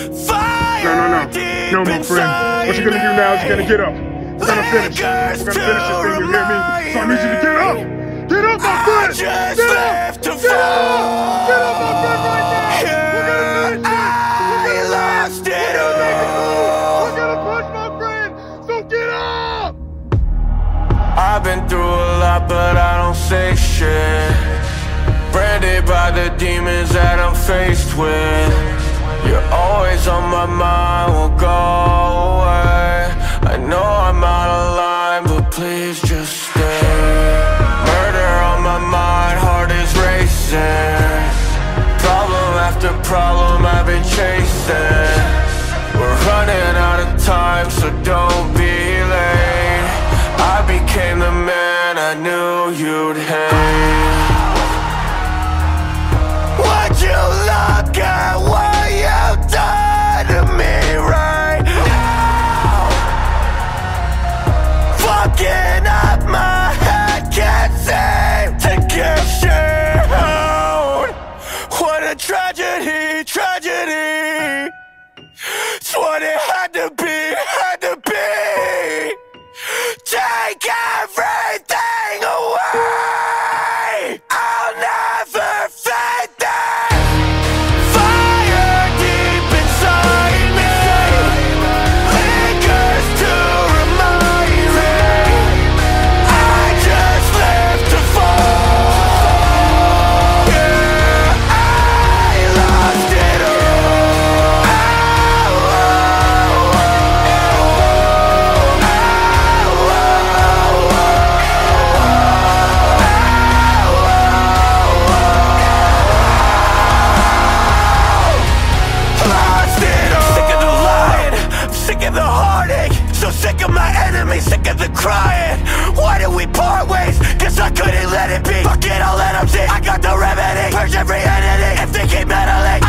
No, my friend. What you're gonna do now is you're gonna get up. We're gonna finish. We're gonna finish this thing, you hear me? So I need you to get up. Get up, my friend! Get up! Get up! Get up, my friend, right now! We're gonna finish this! I lost it all! We're gonna push, my friend! So get up! I've been through a lot, but I don't say shit. Branded by the demons that I'm faced with. You're always on my mind, won't go away. I know I'm out of line, but please just stay. Murder on my mind, heart is racing. Problem after problem I've been chasing. We're running out of time, so don't be late. I became the man I knew you'd hate. Would you look at what you've done to me right now? Fucking up my head, can't seem to get shit out. What a tragedy, tragedy. It's what it had to be, had to be. Take everything away. I'll never fade that. Fire deep inside me lingers to remind me I just live to fall. Yeah, I lost it all. The heartache, so sick of my enemies, sick of the crying. Why did we part ways? Guess I couldn't let it be. Fuck it, I'll let them see. I got the remedy. Purge every entity if they keep meddling.